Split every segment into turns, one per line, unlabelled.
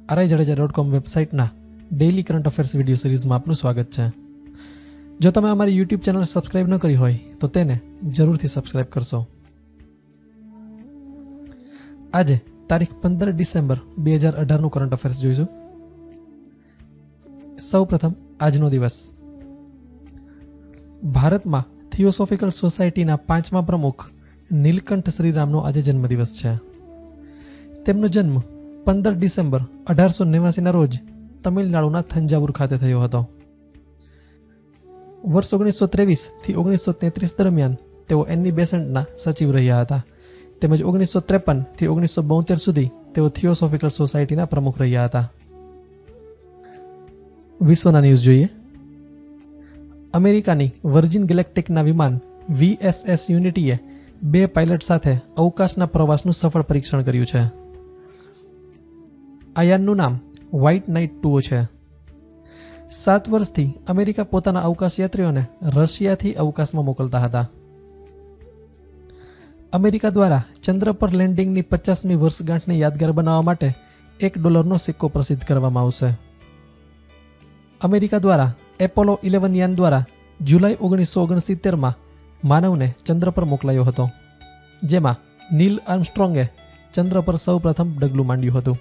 RIJADEJA.com વેબસાઇટના daily current affairs video સિરીઝમાં આપનું સ્વાગત છે। જો તમે અમારી YouTube ચેનલ સબસ્ક્રાઇબ ન કરી હોય તો તેને જરૂરથી સબસ્ક્રાઇબ કરશો। આજે તારીખ 15 ડિસેમ્બર 2018 નું કરંટ અફેર્સ જોઈશું। સૌપ્રથમ આજનો દિવસ। ભારતમાં થિયોસોફિકલ સોસાયટીના 5મા પ્રમુખ નીલકંઠ શ્રીરામનો આજે જન્મદિવસ છે। તેમનો જન્મ 15 ડિસેમ્બર 1889 ના રોજ તમિલનાડુના થંજાવુર ખાતે થયો હતો। વર્ષ 1923 થી 1933 દરમિયાન તેઓ એની બેસન્ટના સચિવ રહ્યા હતા, તેમજ 1953 થી 1972 સુધી તેઓ થિયોસોફિકલ સોસાયટીના પ્રમુખ રહ્યા હતા। વિશ્વના ન્યૂઝ જોઈએ। અમેરિકાની વર્જિન ગેલેક્ટિકના વિમાન VSS યુનિટીએ 2 પાયલટ સાથે અવકાશના પ્રવાસનું સફળ પરીક્ષણ કર્યું છે। આ યાનનું નામ વ્હાઇટ નાઇટ 2 છે। 7 વર્ષથી અમેરિકા પોતાના અવકાશ યાત્રીઓને રશિયાથી અવકાશમાં મોકલતા હતા। અમેરિકા દ્વારા ચંદ્ર પર લેન્ડિંગની 50મી વર્ષગાંઠને યાદગાર બનાવવા માટે $1નો સિક્કો પ્રસિદ્ધ કરવામાં આવશે। અમેરિકા દ્વારા એપોલો 11 યાન દ્વારા જુલાઈ 1969માં માનવને ચંદ્ર પર મોકલાયો હતો, જેમાં નીલ આર્મસ્ટ્રોંગે ચંદ્ર પર સૌ પ્રથમ ડગલું માંડ્યું હતું।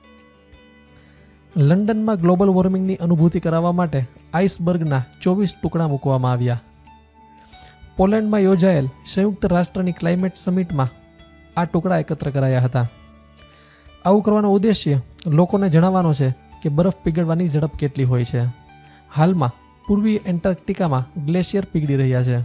લંડનમાં ગ્લોબલ વોર્મિંગની અનુભૂતિ કરાવવા માટે આઇસબર્ગના 24 ટુકડા મૂકવામાં આવ્યા। પોલેન્ડમાં યોજાયેલ સંયુક્ત રાષ્ટ્રની ક્લાઇમેટ સમિટમાં આ ટુકડા એકત્ર કરાયા હતા। આવું કરવાનો ઉદ્દેશ્ય લોકોને જણાવવાનો છે કે બરફ પીગળવાની ઝડપ કેટલી હોય છે। હાલમાં પૂર્વીય એન્ટાર્કટિકામાં ગ્લેશિયર પીગળી રહ્યા છે।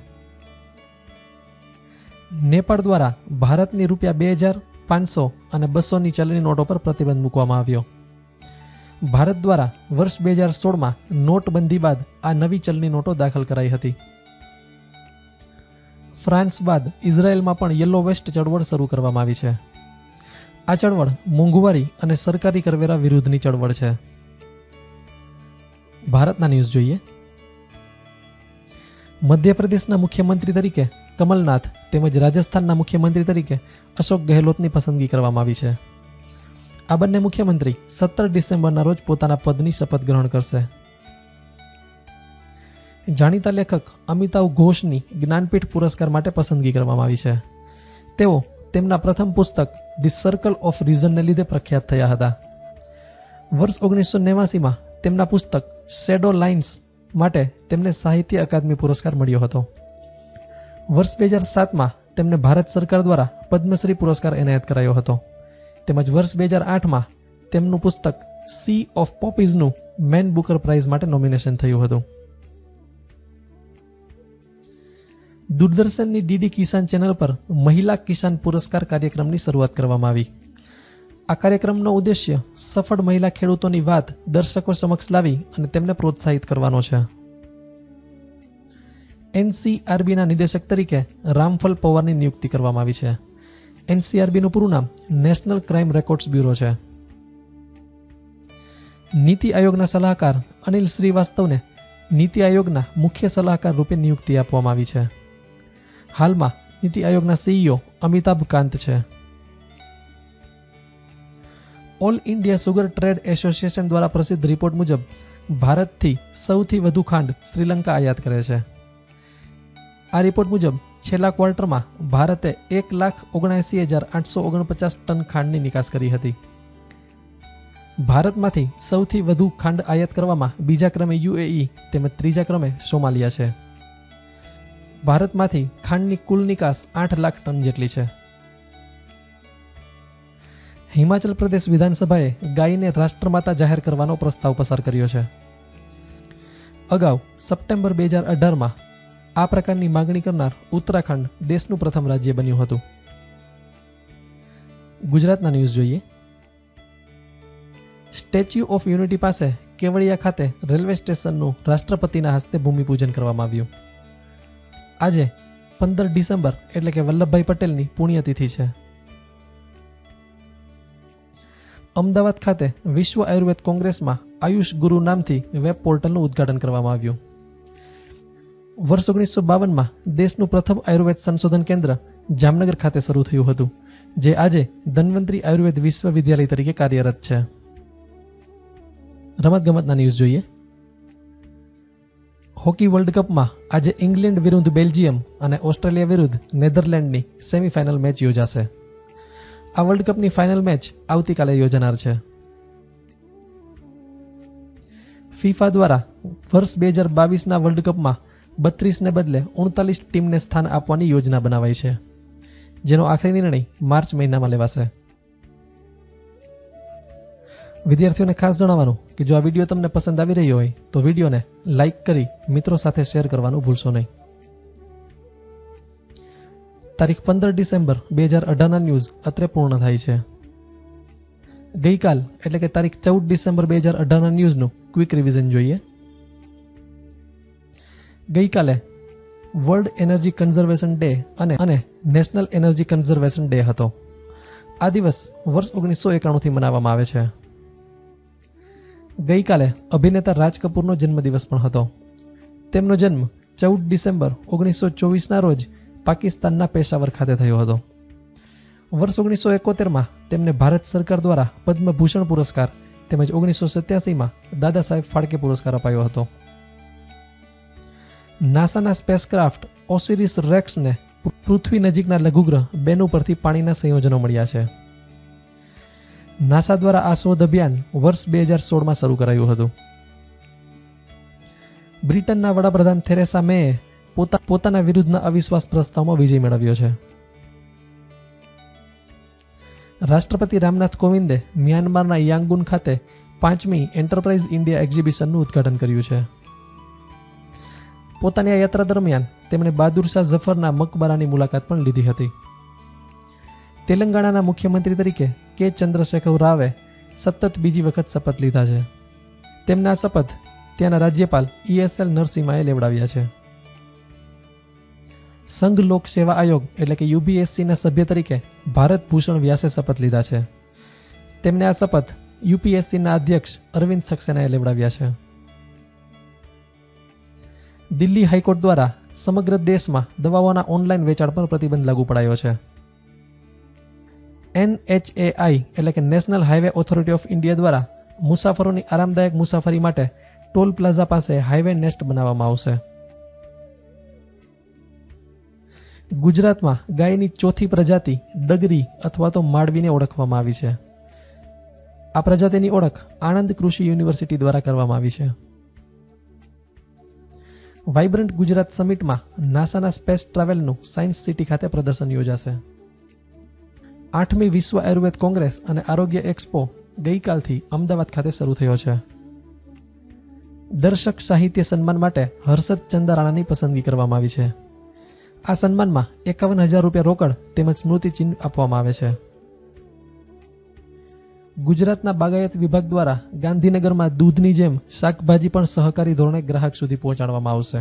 નેપાળ દ્વારા ભારતની ₹2000, 500 અને 200ની ચલણી નોટો પર પ્રતિબંધ મૂકવામાં આવ્યો। ભારત દ્વારા વર્ષ 2016માં નોટબંધી બાદ આ નવી ચલણી નોટો દાખલ કરાઈ હતી। ફ્રાન્સ બાદ ઇઝરાયેલમાં પણ યલો વેસ્ટ ચળવળ શરૂ કરવામાં આવી છે। આ ચળવળ મોંઘવારી અને સરકારી કરવેરા વિરુદ્ધની ચળવળ છે। ભારતના ન્યૂઝ જોઈએ। મધ્યપ્રદેશના મુખ્યમંત્રી તરીકે કમલનાથ તેમજ રાજસ્થાનના મુખ્યમંત્રી તરીકે અશોક ગેહલોતની પસંદગી કરવામાં આવી છે। આ બંને મુખ્યમંત્રી 17 ડિસેમ્બરના રોજ પોતાના પદની શપથ ગ્રહણ કરશે। જાણીતા લેખક અમિતાવ ઘોષની જ્ઞાનપીઠ પુરસ્કાર માટે પસંદગી કરવામાં આવી છે। તેઓ તેમના પ્રથમ પુસ્તક ધી સર્કલ ઓફ રીઝનને લીધે પ્રખ્યાત થયા હતા। વર્ષ 1989માં તેમના પુસ્તક શેડો લાઇન્સ માટે તેમને સાહિત્ય અકાદમી પુરસ્કાર મળ્યો હતો। વર્ષ 2007માં તેમને ભારત સરકાર દ્વારા પદ્મશ્રી પુરસ્કાર એનાયત કરાયો હતો, તેમજ વર્ષ 2008માં તેમનું પુસ્તક સી ઓફ પોપીઝનું મેન બુકર પ્રાઇઝ માટે નોમિનેશન થયું હતું। દૂરદર્શનની ડીડી કિસાન ચેનલ પર મહિલા કિસાન પુરસ્કાર કાર્યક્રમની શરૂઆત કરવામાં આવી। આ કાર્યક્રમનો ઉદ્દેશ્ય સફળ મહિલા ખેડૂતોની વાત દર્શકો સમક્ષ લાવી અને તેમને પ્રોત્સાહિત કરવાનો છે। NCRBના નિદેશક તરીકે રામફલ પવારની નિયુક્તિ કરવામાં આવી છે। NCRBનું પૂરું નામ નેશનલ ક્રાઇમ રેકોર્ડ્સ બ્યુરો છે। નીતિ આયોગના સલાહકાર અનિલ શ્રીવાસ્તવને નીતિ આયોગના મુખ્ય સલાહકાર રૂપે નિયુક્તિ આપવામાં આવી છે। હાલમાં નીતિ આયોગના CEO અમિતાભ કાંત છે। All India sugar trade association દ્વારા પ્રસિદ્ધ રિપોર્ટ મુજબ ભારતથી સૌથી વધુ ખાંડ શ્રીલંકા આયાત કરે છે। આ રિપોર્ટ મુજબ છેલ્લા ક્વાર્ટરમાં ભારતે 1,79,849 ટન ખાંડની નિકાસ કરી હતી। ભારતમાંથી સૌથી વધુ ખાંડ આયાત કરવામાં બીજા ક્રમે UAE તેમજ ત્રીજા ક્રમે સોમાલિયા છે। ભારતમાંથી ખાંડની કુલ નિકાસ 8 લાખ ટન જેટલી છે। હિમાચલ પ્રદેશ વિધાનસભાએ ગાયને રાષ્ટ્રમાતા જાહેર કરવાનો પ્રસ્તાવ પસાર કર્યો છે। અગાઉ સપ્ટેમ્બર 2018માં આ પ્રકારની માંગણી કરનાર ઉત્તરાખંડ દેશનું પ્રથમ રાજ્ય બન્યું હતું। ગુજરાતના ન્યૂઝ જોઈએ। સ્ટેચ્યુ ઓફ યુનિટી પાસે કેવડિયા ખાતે રેલવે સ્ટેશનનું રાષ્ટ્રપતિના હસ્તે ભૂમિપૂજન કરવામાં આવ્યું। આજે 15 ડિસેમ્બર એટલે કે વલ્લભભાઈ પટેલની પુણ્યતિથિ છે। અમદાવાદ ખાતે વિશ્વ આયુર્વેદ કોંગ્રેસમાં આયુષ ગુરુ નામથી વેબ પોર્ટલનું ઉદ્ઘાટન કરવામાં આવ્યું। વર્ષ 1952માં દેશનું પ્રથમ આયુર્વેદ સંશોધન કેન્દ્ર જામનગર ખાતે શરૂ થયું હતું, જે આજે ધન્વંતરી આયુર્વેદ વિશ્વવિદ્યાલય તરીકે કાર્યરત છે। રમતગમતના ન્યૂઝ જોઈએ. હોકી વર્લ્ડ કપમાં આજે ઇંગ્લેન્ડ વિરુદ્ધ બેલ્જિયમ અને ઓસ્ટ્રેલિયા વિરુદ્ધ નેધરલેન્ડની સેમીફાઇનલ મેચ યોજાશે. આ વર્લ્ડ કપની ફાઇનલ મેચ આવતીકાલે યોજાનાર છે. ફીફા દ્વારા વર્ષ 2022ના વર્લ્ડ કપમાં 32ને બદલે 39 ટીમને સ્થાન આપવાની યોજના બનાવાઈ છે, જેનો આખરી નિર્ણય માર્ચ મહિનામાં લેવાશે. વિદ્યાર્થીઓને ખાસ જણાવવાનું કે જો આ વિડીયો તમને પસંદ આવી રહ્યો હોય તો વિડીયોને લાઇક કરી મિત્રો સાથે શેર કરવાનું ભૂલશો નહીં. તારીખ 15 ડિસેમ્બર 2018ના ન્યૂઝ અત્રે પૂર્ણ થાય છે. ગઈકાલ એટલે કે તારીખ 14 ડિસેમ્બર 2018ના ન્યૂઝનું ક્વિક રિવિઝન જોઈએ. ગઈકાલે વર્લ્ડ એનર્જી કન્ઝર્વેશન ડે અને નેશનલ એનર્જી કન્ઝર્વેશન ડે હતો. આ દિવસ વર્ષ 1991થી મનાવવામાં આવે છે. ગઈકાલે અભિનેતા રાજ કપૂરનો જન્મદિવસ પણ હતો. તેમનો જન્મ 14 ડિસેમ્બર 1924ના રોજ પાકિસ્તાનના પેશાવર ખાતે થયો હતો. વર્ષ 1971માં તેમને ભારત સરકાર દ્વારા પદ્મભૂષણ પુરસ્કાર તેમજ 1987માં દાદા સાહેબ ફાળકે પુરસ્કાર અપાયો હતો. નાસાના સ્પેસક્રાફ્ટ ઓસિરિસ રેક્સને પૃથ્વી નજીકના લઘુગ્રહ બેનુ પરથી પાણીના સંયોજનો મળ્યા છે. નાસા દ્વારા આ શોધ અભિયાન વર્ષ 2016માં શરૂ કરાયું હતું. બ્રિટનના વડાપ્રધાન થેરેસા મેએ પોતાના વિરુદ્ધના અવિશ્વાસ પ્રસ્તાવમાં વિજય મેળવ્યો છે. રાષ્ટ્રપતિ રામનાથ કોવિંદે મ્યાનમારના યાંગુન ખાતે 5મી એન્ટરપ્રાઇઝ ઇન્ડિયા એક્ઝિબિશનનું ઉદ્ઘાટન કર્યું છે. પોતાની આ યાત્રા દરમિયાન તેમણે બહાદુર શાહ ઝફરના મકબરાની મુલાકાત પણ લીધી હતી. તેલંગાણાના મુખ્યમંત્રી તરીકે કે ચંદ્રશેખર રાવે સતત બીજી વખત શપથ લીધા છે. તેમના શપથ ત્યાંના રાજ્યપાલ ESL નરસિમ્હાએ લેવડાવ્યા છે. સંઘ લોક સેવા આયોગ એટલે કે UPSCના સભ્ય તરીકે ભારત ભૂષણ વ્યાસે શપથ લીધા છે. તેમને આ શપથ UPSCના અધ્યક્ષ અરવિંદ સક્સેનાએ લેવડાવ્યા છે. દિલ્હી હાઈકોર્ટ દ્વારા સમગ્ર દેશમાં દવાઓના ઓનલાઈન વેચાણ પર પ્રતિબંધ લાગુ પડાયો છે. NHAI એટલે કે national highway authority of India દ્વારા મુસાફરોની આરામદાયક મુસાફરી માટે ટોલ પ્લાઝા પાસે હાઈવે નેસ્ટ બનાવવામાં આવશે. ગુજરાતમાં ગાયની ચોથી પ્રજાતિ ડગરી અથવા તો માળવીને ઓળખવામાં આવી છે. આ પ્રજાતિની ઓળખ આણંદ કૃષિ યુનિવર્સિટી દ્વારા કરવામાં આવી છે. વાઇબ્રન્ટ ગુજરાત સમિટમાં નાસાના સ્પેસ ટ્રાવેલનું સાયન્સ સિટી ખાતે પ્રદર્શન યોજાશે. 8મી વિશ્વ આયુર્વેદ કોંગ્રેસ અને આરોગ્ય એક્સપો ગઈકાલથી અમદાવાદ ખાતે શરૂ થયો છે. દર્શક સાહિત્ય સન્માન માટે હર્ષદ ચંદારાણાની પસંદગી કરવામાં આવી છે. આ સન્માનમાં 51,000 રૂપિયા રોકડ તેમજ સ્મૃતિચિહ્ન આપવામાં આવે છે. ગુજરાતના બાગાયત વિભાગ દ્વારા ગાંધીનગરમાં દૂધની જેમ શાકભાજી પણ સહકારી ધોરણે ગ્રાહક સુધી પહોંચાડવામાં આવશે.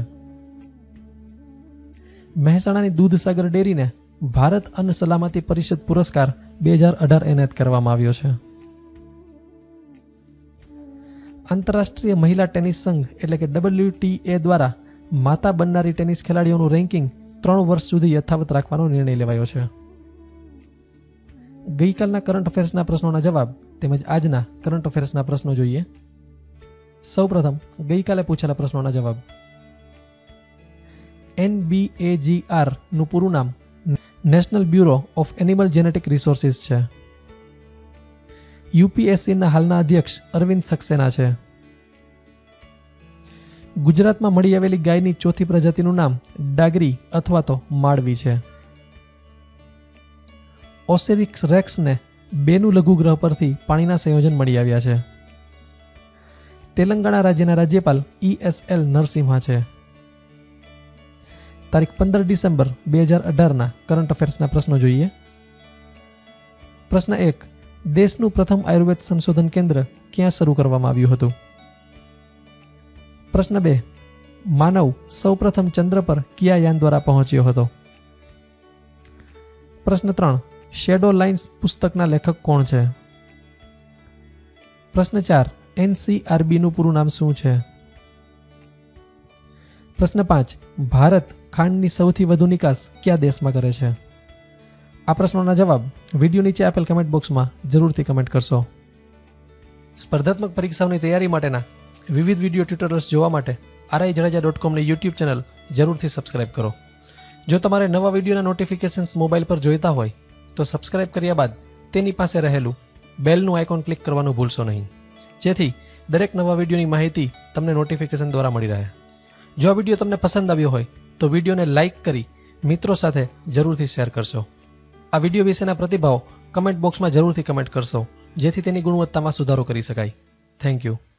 મહેસાણાની દૂધસાગર ડેરીને ભારત અન્ન સલામતી પરિષદ પુરસ્કાર 2018 એનાયત કરવામાં આવ્યો છે. આંતરરાષ્ટ્રીય મહિલા ટેનિસ સંઘ એટલે કે WTA દ્વારા માતા બનનારી ટેનિસ ખેલાડીઓનું રેન્કિંગ 3 વર્ષ સુધી યથાવત રાખવાનો નિર્ણય લેવાયો છે. ગઈકાલના કરંટ અફેર્સના પ્રશ્નોના જવાબ તેમજ આજના કરંટ અફેર્સના પ્રશ્નો જોઈએ. સૌપ્રથમ ગઈકાલે પૂછેલા પ્રશ્નોના જવાબ. NBAGR નું પૂરું નામ national bureau of animal genetic resources છે. UPSCના હાલના અધ્યક્ષ અરવિંદ સક્સેના છે. ગુજરાતમાં મળી આવેલી ગાયની ચોથી પ્રજાતિનું નામ ડાગરી અથવા તો માળવી છે. ઓસિરિસ રેક્સને બેનુ લઘુગ્રહ પરથી પાણીના સંયોજન મળી આવ્યા છે. તેલંગાણા રાજ્યના રાજ્યપાલ ESL નરસિમ્હા છે. તારીખ 15 ડિસેમ્બર 2018ના કરંટ અફેર્સના પ્રશ્નો જોઈએ. પ્રશ્ન 1. દેશનું પ્રથમ આયુર્વેદ સંશોધન કેન્દ્ર ક્યાં શરૂ કરવામાં આવ્યું હતું? પ્રશ્ન 2. માનવ સૌપ્રથમ ચંદ્ર પર કયા યાન દ્વારા પહોંચ્યો હતો? પ્રશ્ન 3. શેડો લાઇન્સ પુસ્તકના લેખક કોણ છે? પ્રશ્ન 4. NCRB નું પૂરું નામ શું છે? પ્રશ્ન 5. ભારત ખાંડની સૌથી વધુ નિકાસ કયા દેશમાં કરે છે? આ પ્રશ્નોના જવાબ વિડીયો નીચે આપેલ કમેન્ટ બોક્સમાં જરૂરથી કમેન્ટ કરશો. સ્પર્ધાત્મક પરીક્ષાઓની તૈયારી માટેના વિવિધ વિડીયો ટ્યુટોરિયલ્સ જોવા માટે RIJADEJA.com ની YouTube ચેનલ જરૂરથી સબસ્ક્રાઇબ કરો. જો તમારે નવા વિડીયોના નોટિફિકેશન્સ મોબાઈલ પર જોઈતા હોય તો સબસ્ક્રાઇબ કર્યા બાદ તેની પાસે રહેલું બેલનું આઇકોન ક્લિક કરવાનું ભૂલશો નહીં, જેથી દરેક નવા વિડીયોની માહિતી તમને નોટિફિકેશન દ્વારા મળી રહે. જો આ વિડીયો તમને પસંદ આવ્યો હોય તો વિડીયોને લાઇક કરી મિત્રો સાથે જરૂરથી શેર કરશો. આ વિડીયો વિશેના પ્રતિભાવો કમેન્ટ બોક્સમાં જરૂરથી કમેન્ટ કરશો, જેથી તેની ગુણવત્તામાં સુધારો કરી શકાય. Thank you.